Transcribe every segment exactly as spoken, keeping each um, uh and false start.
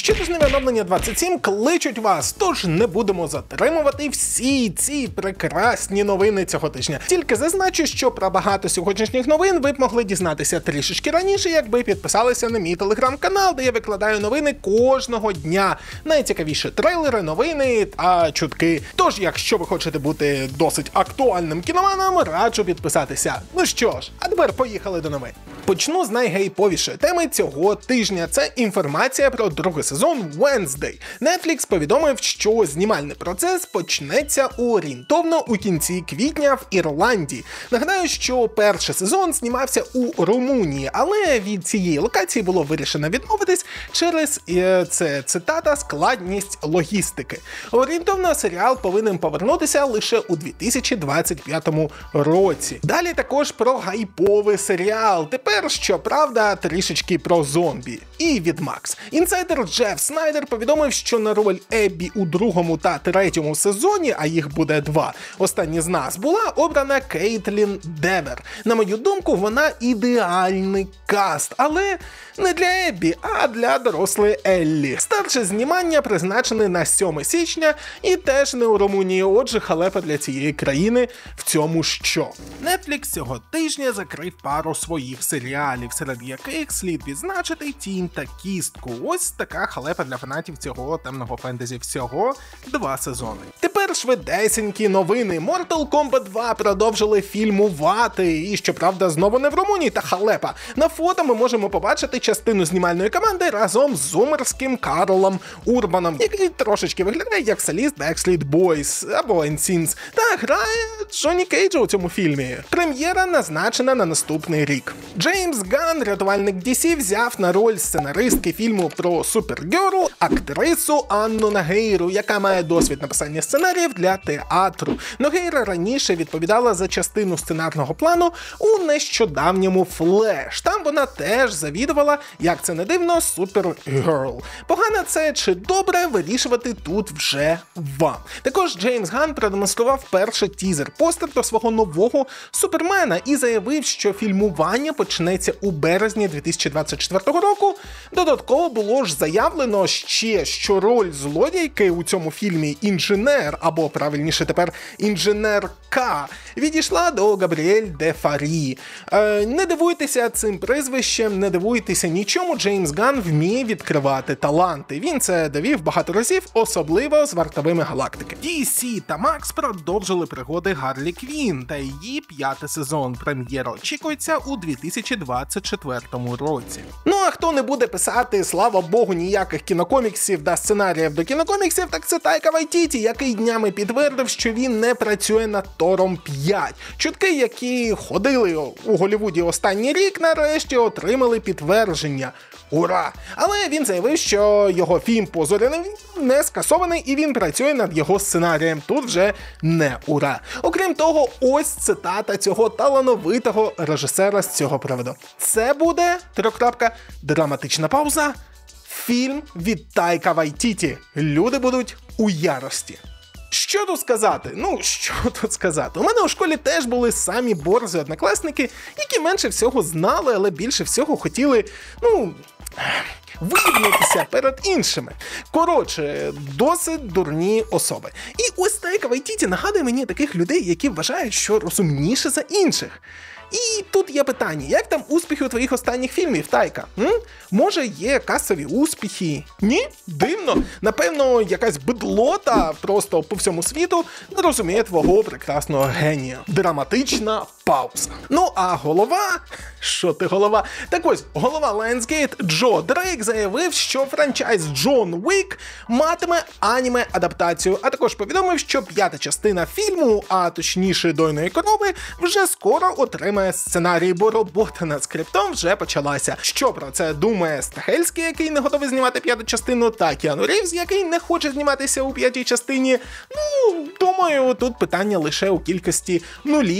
Щотижневе оновлення двадцять сім кличуть вас, тож не будемо затримувати всі ці прекрасні новини цього тижня. Тільки зазначу, що про багато сьогоднішніх новин ви б могли дізнатися трішечки раніше, якби підписалися на мій телеграм-канал, де я викладаю новини кожного дня. Найцікавіші трейлери, новини та чутки. Тож, якщо ви хочете бути досить актуальним кіноманом, раджу підписатися. Ну що ж, а тепер поїхали до новин. Почну з найгейповішої теми цього тижня. Це інформація про другий сезон Wednesday. Netflix повідомив, що знімальний процес почнеться орієнтовно у кінці квітня в Ірландії. Нагадаю, що перший сезон знімався у Румунії, але від цієї локації було вирішено відмовитись через, це цитата, складність логістики. Орієнтовно серіал повинен повернутися лише у дві тисячі двадцять п'ятому році. Далі також про гайповий серіал. Тепер, щоправда, трішечки про зомбі. І від Макс. Інсайдер Джеф Снайдер повідомив, що на роль Еббі у другому та третьому сезоні, а їх буде два, останні з нас, була обрана Кейтлін Девер. На мою думку, вона ідеальний каст, але не для Еббі, а для дорослої Еллі. Старше знімання призначене на сьоме січня і теж не у Румунії, отже халепа для цієї країни в цьому що. Netflix цього тижня закрив пару своїх серіалів, серед яких слід відзначити Тінь та Кістку. Ось така халепа для фанатів цього темного фентезі. Всього два сезони. Тепер швидесенькі новини. Mortal Kombat два продовжили фільмувати. І, щоправда, знову не в Румунії, та халепа. На фото ми можемо побачити частину знімальної команди разом з зумерським Карлом Урбаном, який трошечки виглядає як соліст Backstreet Boys або ен сінс, та грає Джонні Кейджа у цьому фільмі. Прем'єра назначена на наступний рік. Джеймс Ганн, рятувальник ді сі, взяв на роль сценаристки фільму про Супергерл актрису Анну Нагейру, яка має досвід написання сценаріїв для театру. Нагейра раніше відповідала за частину сценарного плану у нещодавньому Флеш. Там вона теж завідувала, як це не дивно, Супергерл. Погано це чи добре, вирішувати тут вже вам. Також Джеймс Ганн продемонстрував перший тізер-постер до свого нового Супермена і заявив, що фільмування почнеться у березні дві тисячі двадцять четвертого року. Додатково було ж заявлено ще, що роль злодійки у цьому фільмі інженер, або правильніше тепер інженерка, відійшла до Габріель де Фарі. Е, не дивуйтеся цим прізвищем, не дивуйтеся нічому, Джеймс Ганн вміє відкривати таланти. Він це довів багато разів, особливо з вартовими галактики. ді сі та Макс продовжили пригоди Гарлі Квін та її п'ятий сезон. Прем'єра очікується у дві тисячі двадцять четвертому році. Ну а хто не буде писати, слава Богу, ніяких кінокоміксів та сценаріїв до кінокоміксів, так це Тайка Вайтіті, який днями підтвердив, що він не працює над Тором п'ять. Чутки, які ходили у Голлівуді останній рік, нарешті отримали підтвердження. Ура! Але він заявив, що його фільм по Зоряним не скасований і він працює над його сценарієм. Тут вже не ура. Окрім того, ось цитата цього талановитого режисера з цього приводу. Це буде, трикрапка, драматична пауза, фільм від Тайка Вайтіті. Люди будуть у ярості. Що тут сказати? Ну, що тут сказати? У мене у школі теж були самі борзі однокласники, які менше всього знали, але більше всього хотіли, ну, виявитися перед іншими. Коротше, досить дурні особи. І ось Тайка Вайтіті нагадує мені таких людей, які вважають, що розумніше за інших. І тут є питання, як там успіхи у твоїх останніх фільмів, Тайка? М? Може є касові успіхи? Ні? Дивно. Напевно, якась бедлота просто по всьому світу не розуміє твого прекрасного генія. Драматична пауза. Ну а голова... Що ти голова? Так ось, голова Lionsgate Джо Дрейк заявив, що франчайз Джон Уік матиме аніме-адаптацію, а також повідомив, що п'ята частина фільму, а точніше Дойної корови, вже скоро отримає сценарій, бо робота над скриптом вже почалася. Що про це думає Стахельський, який не готовий знімати п'яту частину, та Кіану Рівз, який не хоче зніматися у п'ятій частині? Ну, думаю, тут питання лише у кількості нулів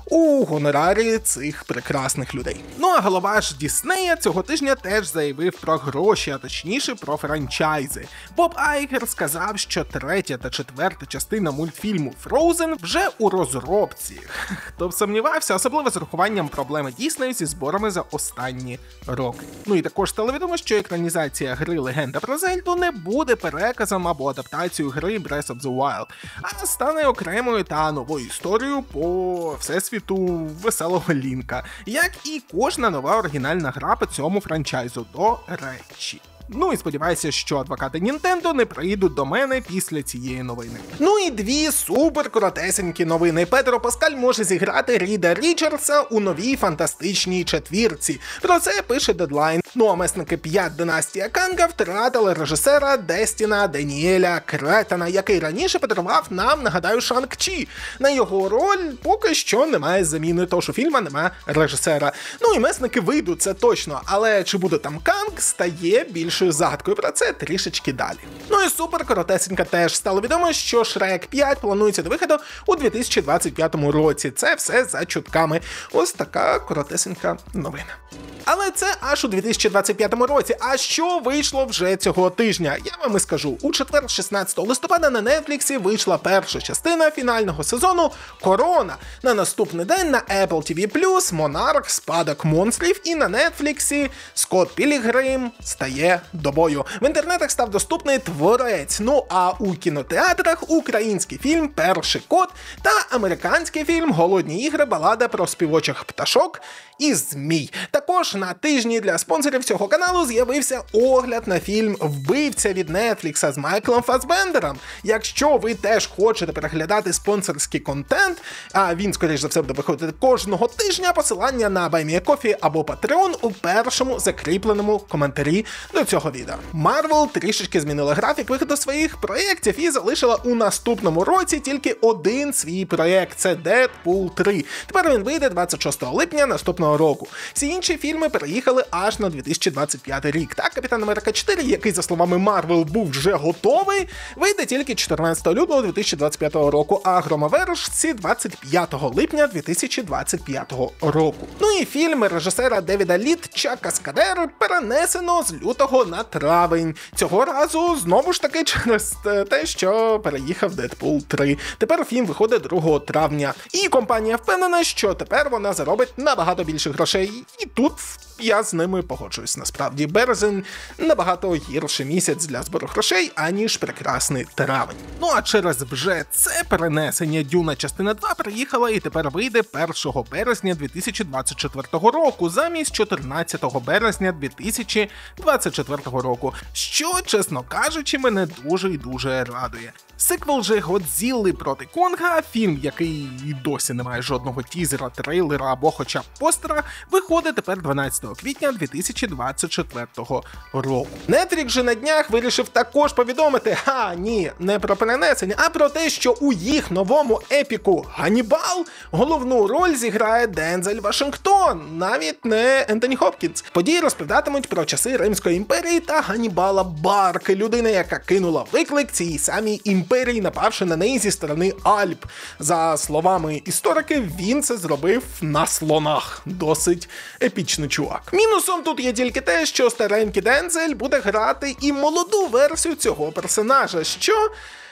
у гонорарі цих прекрасних людей. Ну а голова ж Діснея цього тижня теж заявив про гроші, а точніше про франчайзи. Боб Айгер сказав, що третя та четверта частина мультфільму Frozen вже у розробці. Хто б сумнівався, особливо з урахуванням проблеми Діснею зі зборами за останні роки. Ну і також стало відомо, що екранізація гри Легенда про Зельду не буде переказом або адаптацією гри Breath of the Wild, а стане окремою та новою історією по всесвіту веселого Лінка, як і кожна нова оригінальна гра по цьому франчайзу, до речі. Ну і сподіваюся, що адвокати Нінтендо не прийдуть до мене після цієї новини. Ну і дві супер коротесенькі новини. Педро Паскаль може зіграти Ріда Річардса у новій фантастичній четвірці. Про це пише Deadline. Ну а месники п'ять Династія Канга втратили режисера Дестіна Даніеля Кретана, який раніше подарував нам, нагадаю, Шанг-Чі. На його роль поки що немає заміни, тож у фільму немає режисера. Ну і месники вийдуть, це точно, але чи буде там Канг, стає більш загадкою, про це трішечки далі. Ну і супер коротесенька теж стало відомо, що Шрек п'ять планується до виходу у дві тисячі двадцять п'ятому році. Це все за чутками. Ось така коротесенька новина. Але це аж у дві тисячі двадцять п'ятому році. А що вийшло вже цього тижня? Я вам і скажу. У четвер, шістнадцятого листопада, на Netflix вийшла перша частина фінального сезону «Корона». На наступний день на Apple ті ві плюс «Монарх. Спадок монстрів» і на Netflix «Скотт Пілігрим стає до бою». В інтернетах став доступний «Творець». Ну а у кінотеатрах український фільм «Перший кот» та американський фільм «Голодні ігри. Балада про співочих пташок і змій». Також на тижні для спонсорів цього каналу з'явився огляд на фільм «Вбивця» від Netflix з Майклом Фассбендером. Якщо ви теж хочете переглядати спонсорський контент, а він, скоріш за все, буде виходити кожного тижня, посилання на Buy Me a Coffee або Patreon у першому закріпленому коментарі до цього відео. Marvel трішечки змінила графік виходу своїх проєктів і залишила у наступному році тільки один свій проєкт – це Дедпул три. Тепер він вийде двадцять шостого липня наступного року. Всі інші фільми переїхали аж на дві тисячі двадцять п'ятий рік. Так, Капітан Америка чотири, який, за словами Marvel, був вже готовий, вийде тільки чотирнадцятого лютого дві тисячі двадцять п'ятого року, а Громовержці двадцять п'ятого липня дві тисячі двадцять п'ятого року. Ну і фільм режисера Девіда Літча «Каскадер» перенесено з лютого на травень. Цього разу знову ж таки через те, що переїхав Дедпул три. Тепер фільм виходить другого травня. І компанія впевнена, що тепер вона заробить набагато більше грошей. І тут я з ними погоджуюсь. Насправді, березень набагато гірший місяць для збору грошей, аніж прекрасний травень. Ну а через вже це перенесення Дюна частина два приїхала і тепер вийде першого березня дві тисячі двадцять четвертого року, замість чотирнадцятого березня дві тисячі двадцять четвертого року, що, чесно кажучи, мене дуже і дуже радує. Сиквел же Годзілли проти Конга, фільм, який і досі не має жодного тізера, трейлера або хоча б постера, виходить тепер дванадцятого квітня дві тисячі двадцять четвертого року. Netflix же на днях вирішив також повідомити, ха, ні, не про перенесення, а про те, що у їх новому епіку «Ганнібал» головну роль зіграє Дензель Вашингтон, навіть не Ентоні Хопкінс. Події розповідатимуть про часи Римської імперії та Ганнібала Барки, людина, яка кинула виклик цій самій імперії, напавши на неї зі сторони Альп. За словами істориків, він це зробив на слонах. Досить епічний чувак. Мінусом тут є тільки те, що старенький Дензель буде грати і молоду версію цього персонажа, що...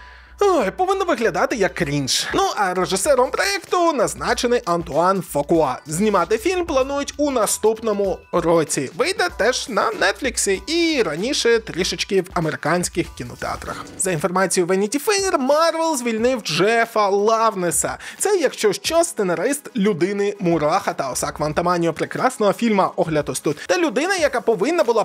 Ой, повинно виглядати як крінж. Ну, а режисером проєкту назначений Антуан Фукуа. Знімати фільм планують у наступному році. Вийде теж на Netflix і раніше трішечки в американських кінотеатрах. За інформацією Vanity Fair, Marvel звільнив Джефа Лавнеса. Це, якщо що, сценарист «Людини Мураха» та Оса Квантаманіо прекрасного фільму «Огляд ось тут». Та людина, яка повинна була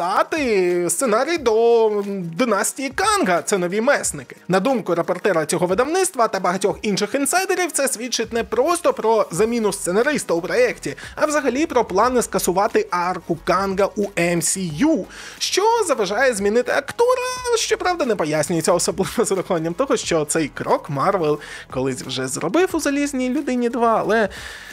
писати сценарій до «Династії Канга». Це нові месники. На думку репортера цього видавництва та багатьох інших інсайдерів, це свідчить не просто про заміну сценариста у проєкті, а взагалі про плани скасувати арку Канга у ем сі ю, що заважає змінити актора, щоправда не пояснюється, особливо з урахуванням того, що цей крок Марвел колись вже зробив у «Залізній людині два», але...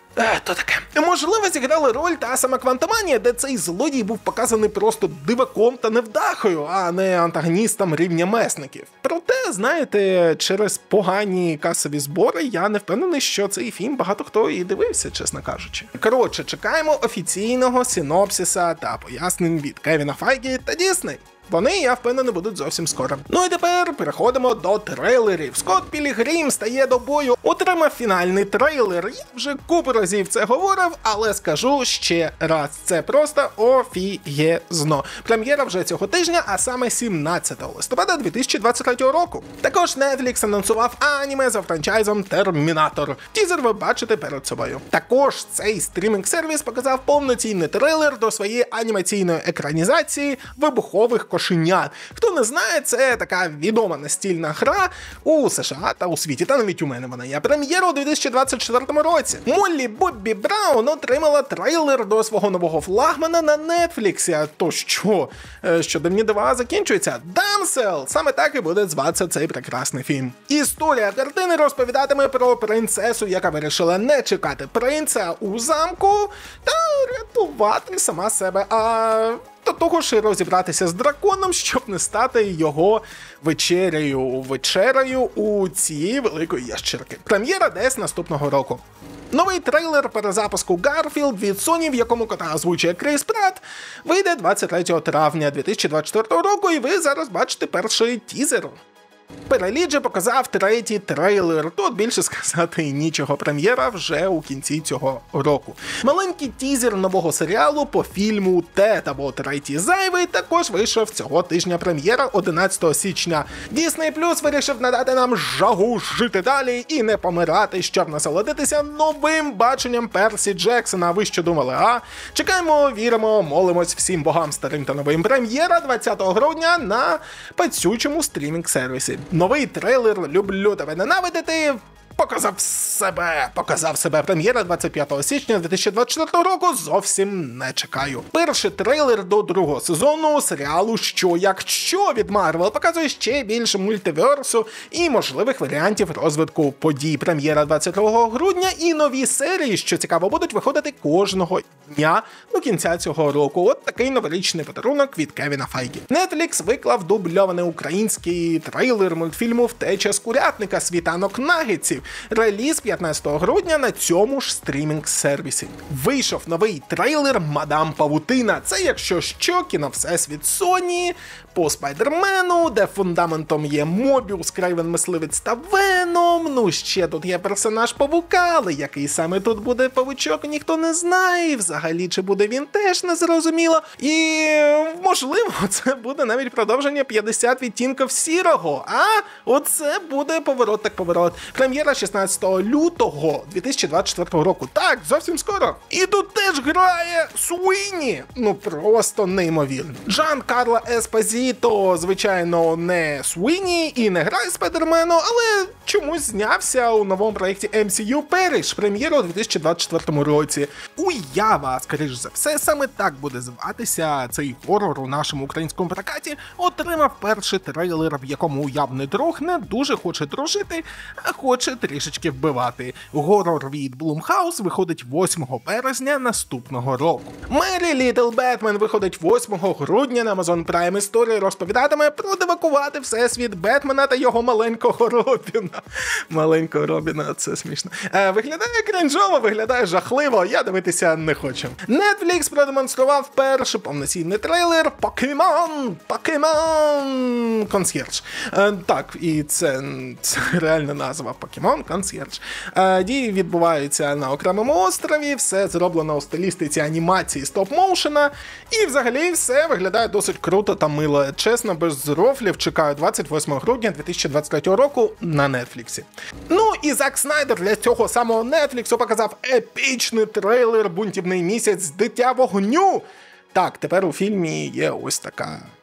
Е, то таке. Можливо, зіграли роль та сама Квантоманія, де цей злодій був показаний просто диваком та невдахою, а не антагоністом рівня месників. Проте, знаєте, через погані касові збори я не впевнений, що цей фільм багато хто і дивився, чесно кажучи. Коротше, чекаємо офіційного синопсиса та пояснень від Кевіна Файгі та Дісней. Вони, я впевнений, будуть зовсім скоро. Ну і тепер переходимо до трейлерів. Скотт Пілігрім стає до бою, отримав фінальний трейлер. Я вже купу разів це говорив, але скажу ще раз. Це просто офігезно. Прем'єра вже цього тижня, а саме сімнадцятого листопада дві тисячі двадцять третього року. Також Netflix анонсував аніме за франчайзом Термінатор. Тізер ви бачите перед собою. Також цей стрімінг-сервіс показав повноцінний трейлер до своєї анімаційної екранізації вибухових кошенят. Хто не знає, це така відома настільна гра у США та у світі, та навіть у мене вона є. Прем'єра у дві тисячі двадцять четвертому році. Моллі Боббі Браун отримала трейлер до свого нового флагмана на Netflix. А то що? Що дивні дива закінчується? Дамсел! Саме так і буде зватися цей прекрасний фільм. Історія картини розповідатиме про принцесу, яка вирішила не чекати принца у замку та рятувати сама себе. А до того ж розібратися з драконом, щоб не стати його вечерею, вечерею у цієї великої ящерки. Прем'єра десь наступного року. Новий трейлер перезапуску Гарфілд від Sony, в якому кота озвучує Кріс Пратт, вийде двадцять третього травня дві тисячі двадцять четвертого року, і ви зараз бачите перший тізер. Переліджі показав третій трейлер, тут більше сказати і нічого, прем'єра вже у кінці цього року. Маленький тізер нового серіалу по фільму «Тед» або «Третій зайвий» також вийшов цього тижня, прем'єра одинадцятого січня. Disney Plus вирішив надати нам жагу жити далі і не помирати, щоб насолодитися новим баченням Персі Джексона. Ви що думали, а? Чекаємо, віримо, молимось всім богам старим та новим. Прем'єра двадцятого грудня на пацючому стрімінг-сервісі. Новий трейлер «Люблю тебе ненавидити» показав себе, показав себе. Прем'єра двадцять п'ятого січня дві тисячі двадцять четвертого року, зовсім не чекаю. Перший трейлер до другого сезону серіалу «Що як що» від Марвел показує ще більше мультиверсу і можливих варіантів розвитку подій. Прем'єра двадцять другого грудня і нові серії, що цікаво, будуть виходити кожного дня до кінця цього року. От такий новорічний подарунок від Кевіна Файгі. Netflix виклав дубльований український трейлер мультфільму «Втеча з курятника. Світанок нагетсів». Реліз п'ятнадцятого грудня на цьому ж стрімінг-сервісі. Вийшов новий трейлер «Мадам Павутина». Це, якщо що, кіно всесвіт Sony по Спайдермену, де фундаментом є Мобіус, Крейвен Мисливець та Веном. Ну, ще тут є персонаж Павука, але який саме тут буде павучок, ніхто не знає. Взагалі, чи буде він, теж не зрозуміло. І, можливо, це буде навіть продовження п'ятдесят відтінків сірого. А? Оце буде поворот так поворот. Прем'єра шістнадцятого лютого дві тисячі двадцять четвертого року. Так, зовсім скоро. І тут теж грає Суїні. Ну, просто неймовірно. Джан Карло Еспозіто, звичайно, не Суїні і не грає Спайдермену, але чомусь знявся у новому проєкті ем сі ю Періш, прем'єра у дві тисячі двадцять четвертому році. Уява, скоріш за все, саме так буде зватися цей хорор у нашому українському прокаті, отримав перший трейлер, в якому уявний друг не дуже хоче дружити, а хоче трішечки вбивати. Горор від Blumhouse виходить восьмого березня наступного року. Мері Літл Бетмен виходить восьмого грудня на Amazon Prime. Історія розповідатиме про девакувати всесвіт Бетмена та його маленького Робіна. Маленького Робіна, це смішно. Е, виглядає крінжово, виглядає жахливо, я дивитися не хочу. Netflix продемонстрував перший повноцінний трейлер Покемон! Покемон! Консьєрж. Е, так, і це, це реальна назва Покемон Консьєрж. Е, дії відбуваються на окремому острові, все зроблено у стилістиці анімації стоп-моушена, і взагалі все виглядає досить круто та мило. Чесно, без рофлів, чекаю двадцять восьмого грудня дві тисячі двадцять третього року на Netflix. Ну і Зак Снайдер для цього самого Netflix показав епічний трейлер «Бунтівний місяць. Дитя вогню». Так, тепер у фільмі є ось така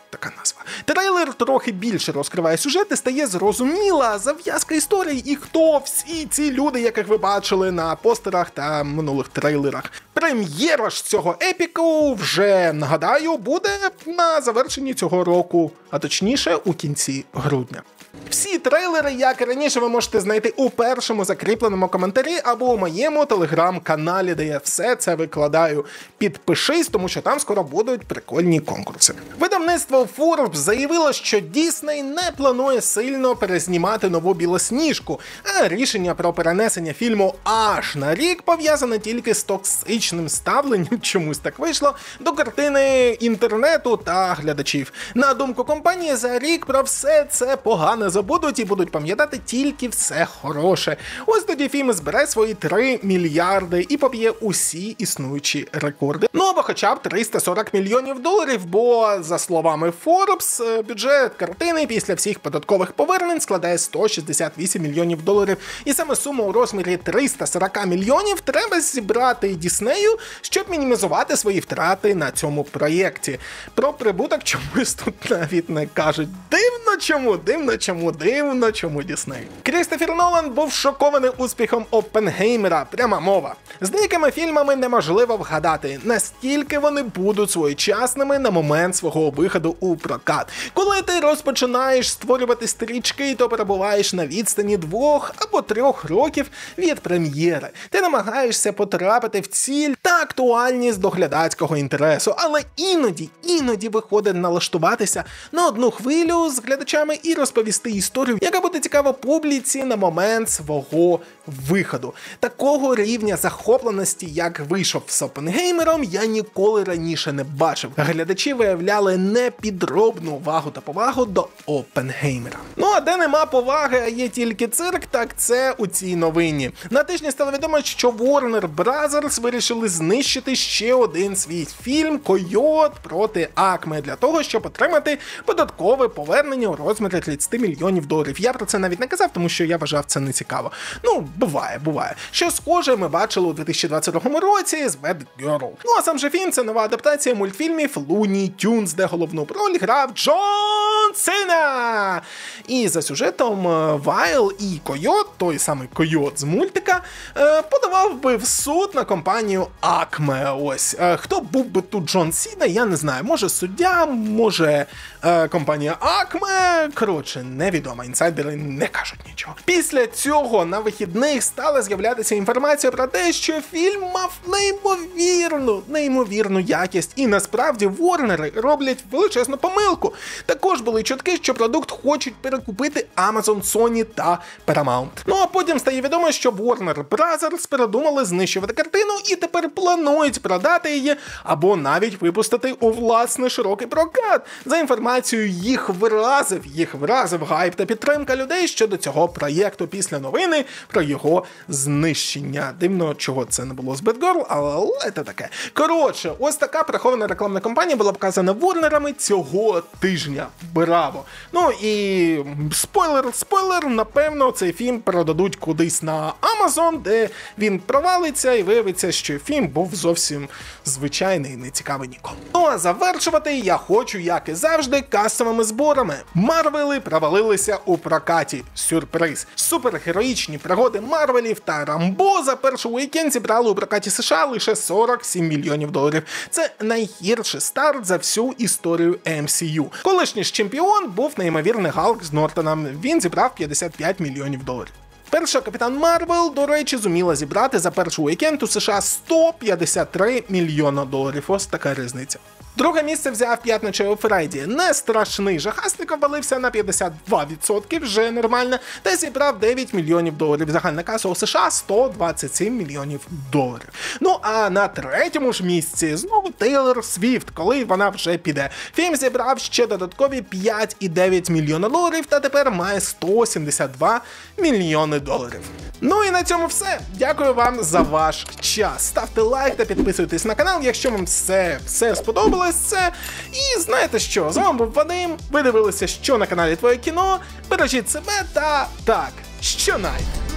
така назва. Трейлер трохи більше розкриває сюжет і стає зрозуміла зав'язка історії і хто всі ці люди, яких ви бачили на постерах та минулих трейлерах. Прем'єра ж цього епіку вже, нагадаю, буде на завершенні цього року, а точніше у кінці грудня. Всі трейлери, як і раніше, ви можете знайти у першому закріпленому коментарі або у моєму телеграм-каналі, де я все це викладаю. Підпишись, тому що там скоро будуть прикольні конкурси. Видавництво Forbes заявило, що Disney не планує сильно перезнімати нову Білосніжку, а рішення про перенесення фільму аж на рік пов'язане тільки з токсичним ставленням, чомусь так вийшло, до картини інтернету та глядачів. На думку компанії, за рік про все це погано забудуть і будуть пам'ятати тільки все хороше. Ось тоді фільм збере свої три мільярди і поб'є усі існуючі рекорди. Ну або хоча б триста сорок мільйонів доларів, бо, за словами Forbes, бюджет картини після всіх податкових повернень складає сто шістдесят вісім мільйонів доларів. І саме суму у розмірі триста сорок мільйонів треба зібрати Діснею, щоб мінімізувати свої втрати на цьому проєкті. Про прибуток чомусь тут навіть не кажуть. Дивно чому, дивно чому, дивно чому Дісней. Крістофер Нолан був шокований успіхом Оппенгеймера, пряма мова. З деякими фільмами неможливо вгадати, настільки вони будуть своєчасними на момент свого виходу у прокат. Коли ти розпочинаєш створювати стрічки, то перебуваєш на відстані двох або трьох років від прем'єри. Ти намагаєшся потрапити в ціль та актуальність до глядацького інтересу, але іноді, іноді виходить налаштуватися на одну хвилю з глядачами і розповісти історію, яка буде цікава публіці на момент свого виходу. Такого рівня захопленості, як вийшов з Оппенгеймером, я ніколи раніше не бачив. Глядачі виявляли непідробну увагу та повагу до Оппенгеймера. Ну а де нема поваги, а є тільки цирк, так це у цій новині. На тижні стало відомо, що Warner Brothers вирішили знищити ще один свій фільм «Койот проти Акме» для того, щоб отримати податкове повернення у розмірі тридцять мільйонів доларів. Я про це навіть не казав, тому що я вважав це нецікаво. Ну, буває, буває. Що схоже ми бачили у дві тисячі двадцять другому році з Bad Girl. Ну а сам же фільм — це нова адаптація мультфільмів Looney Tunes, де головну роль грав Джон Сина. І за сюжетом Вайл і Койот, той самий Койот з мультика, подавав би в суд на компанію Акме. Ось. Хто був би тут Джон Сіна, я не знаю. Може суддя, може компанія Акме. Коротше, невідомо, інсайдери не кажуть нічого. Після цього на вихідних стала з'являтися інформація про те, що фільм мав неймовірну, неймовірну якість. І насправді Ворнери роблять величезну помилку. Також були чутки, що продукт хочуть перекупити Amazon, Sony та Paramount. Ну а потім стає відомо, що Warner Brothers передумали знищувати картину і тепер планують продати її або навіть випустити у власний широкий прокат. За інформацією, їх вразив, їх вразив гайп та підтримка людей щодо цього проєкту після новини про його знищення. Дивно, чого це не було з Bad Girl, але це таке. Коротше, ось така прихована рекламна кампанія була показана Ворнерами цього тижня. Браво! Ну і спойлер, спойлер, напевно, цей фільм продадуть кудись на Amazon, де він провалиться і виявиться, що фільм був зовсім звичайний і не цікавий нікому. Ну а завершувати я хочу, як і завжди, касовими зборами. Марвели провалилися у прокаті. Сюрприз. Супергероїчні пригоди Марвелів та Рамбо за перший уікенд зібрали у прокаті США лише сорок сім мільйонів доларів. Це найгірший старт за всю історію ем сі ю. Колишній ж чемпіон був неймовірний Галк з Нортоном. Він зібрав п'ятдесят п'ять мільйонів доларів. Перша Капітан Марвел, до речі, зуміла зібрати за перший уікенд у США сто п'ятдесят три мільйона доларів. Ось така різниця. Друге місце взяв п'ятничий Фредді. Не страшний жахастик обвалився на п'ятдесят два відсотки, вже нормально, та зібрав дев'ять мільйонів доларів. Загальна каса у США сто двадцять сім мільйонів доларів. Ну а на третьому ж місці знову Тейлор Свіфт, коли вона вже піде. Фільм зібрав ще додаткові п'ять цілих дев'ять мільйона доларів та тепер має сто сімдесят два мільйони доларів. Ну і на цьому все. Дякую вам за ваш час. Ставте лайк та підписуйтесь на канал, якщо вам все, все сподобалось. Це. І знаєте що, з вами був Вадим, ви дивилися «Що на каналі Твоє кіно», бережіть себе та так, що найде.